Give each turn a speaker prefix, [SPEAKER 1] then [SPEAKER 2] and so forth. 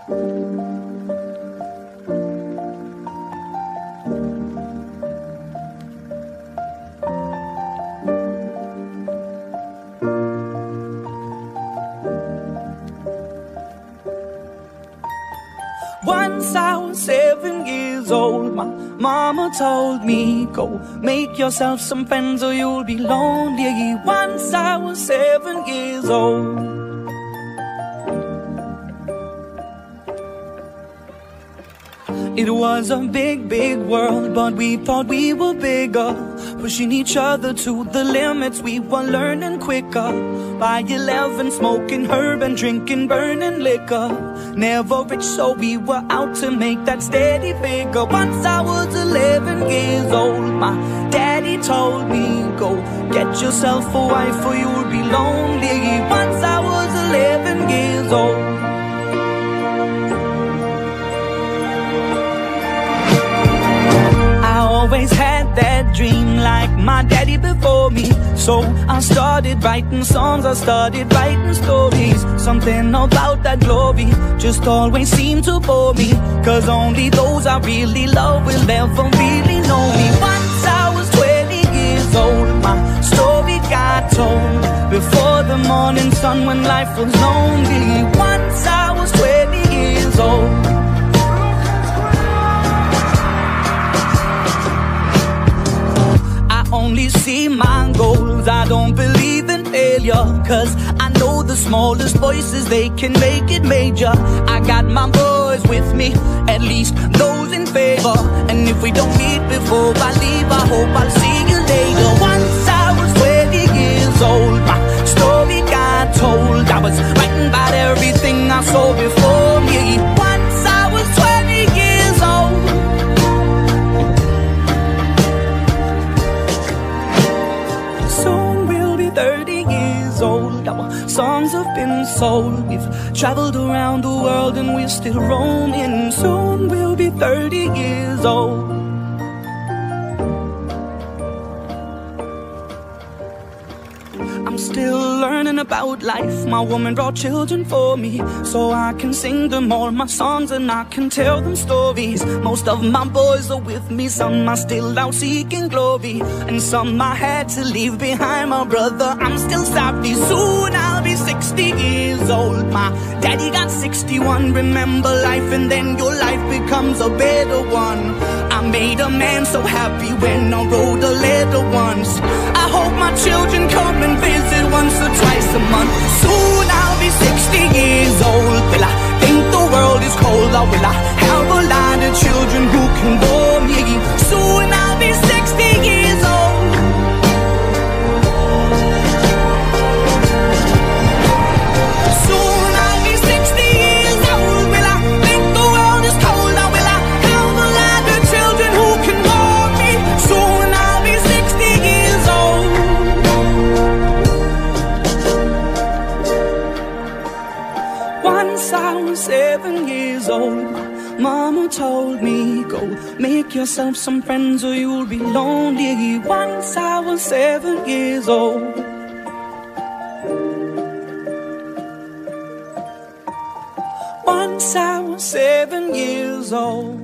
[SPEAKER 1] Once I was 7 years old, my mama told me, go make yourself some friends or you'll be lonely. Once I was 7 years old. It was a big, big world, but we thought we were bigger, pushing each other to the limits. We were learning quicker. By 11, smoking herb and drinking burning liquor. Never rich, so we were out to make that steady figure. Once I was 11 years old, my daddy told me, go get yourself a wife or you'll be lonely. Once I was 11 years old. Always had that dream like my daddy before me. So I started writing songs, I started writing stories. Something about that glory just always seemed to bore me, cause only those I really love will ever really know me. Once I was 20 years old, my story got told before the morning sun when life was lonely. Once I was 20 years old. Only see my goals, I don't believe in failure, cause I know the smallest voices, they can make it major. I got my boys with me, at least those in favor. And if we don't meet before I leave, I hope I'll see you later. Once I was 20 years old, my story got told. I was writing about everything I saw before me. Once I was 20 years old. Soon we'll be 30 years old. Our songs have been sold. We've traveled around the world and we're still roaming. Soon we'll be 30 years old. I'm still learning about life. My woman brought children for me, so I can sing them all my songs and I can tell them stories. Most of my boys are with me, some are still out seeking glory, and some I had to leave behind. My brother, I'm still sorry. Soon I'll be 60 years old. My daddy got 61. Remember life and then your life becomes a better one. I made a man so happy when I wrote a letter once. I hope my children come and visit once or twice a month. Soon I'll be 60 years old. Will I think the world is cold, or will I have a lot of children who can bore me? Soon I'll be 60 years old. Soon I'll be 60 years old. Will I think the world is cold, or will I have a lot of children who can bore me? Soon I'll be 60 years old. Once I was 7 years old, mama told me, go make yourself some friends or you'll be lonely. Once I was 7 years old. Once I was 7 years old.